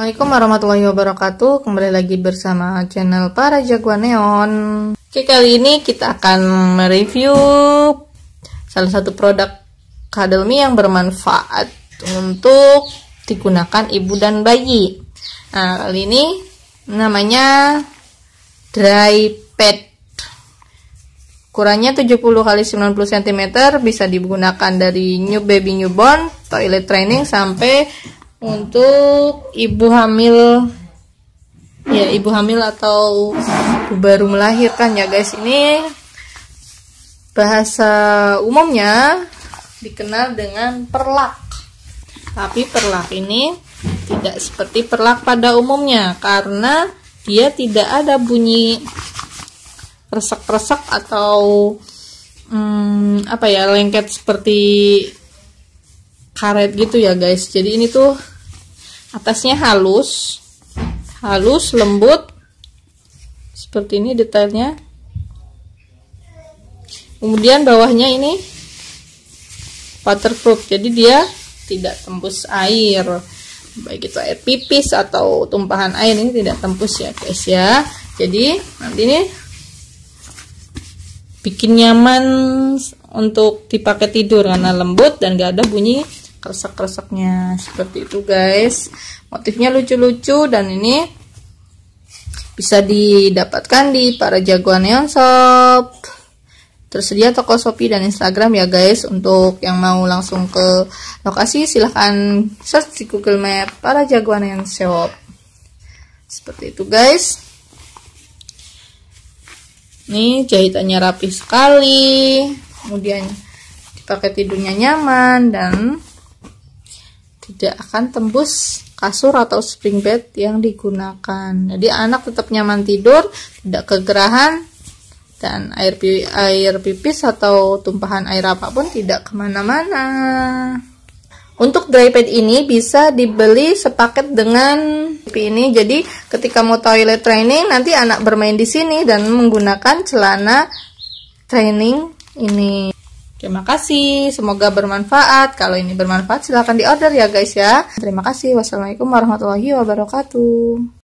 Assalamualaikum warahmatullahi wabarakatuh. Kembali lagi bersama channel Para Jagoan Neon. Oke, kali ini kita akan mereview salah satu produk Cuddle Me yang bermanfaat untuk digunakan ibu dan bayi. Nah, kali ini namanya Dry Pad. Ukurannya 70 x 90 cm, bisa digunakan dari baby newborn, toilet training, sampai untuk ibu hamil, ya ibu hamil atau ibu baru melahirkan ya guys. Ini bahasa umumnya dikenal dengan perlak, tapi perlak ini tidak seperti perlak pada umumnya karena dia tidak ada bunyi resek-resek atau lengket seperti karet gitu ya guys. Jadi ini tuh atasnya halus, lembut seperti ini detailnya. Kemudian bawahnya ini waterproof, jadi dia tidak tembus air, baik itu air pipis atau tumpahan air, ini tidak tembus ya guys ya. Jadi nanti ini bikin nyaman untuk dipakai tidur karena lembut dan gak ada bunyi kresek-kreseknya seperti itu guys. Motifnya lucu-lucu dan ini bisa didapatkan di Para Jagoan Neon Shop. Tersedia toko Shopee dan Instagram ya guys. Untuk yang mau langsung ke lokasi silahkan search di Google Map Para Jagoan Neon Shop. Seperti itu guys. Ini jahitannya rapi sekali, kemudian dipakai tidurnya nyaman dan tidak akan tembus kasur atau spring bed yang digunakan. Jadi anak tetap nyaman tidur, tidak kegerahan, dan air pipis atau tumpahan air apapun tidak kemana-mana. Untuk dry pad ini bisa dibeli sepaket dengan ini. Jadi ketika mau toilet training, nanti anak bermain di sini dan menggunakan celana training ini. Terima kasih, semoga bermanfaat. Kalau ini bermanfaat silahkan diorder ya guys ya. Terima kasih. Wassalamualaikum warahmatullahi wabarakatuh.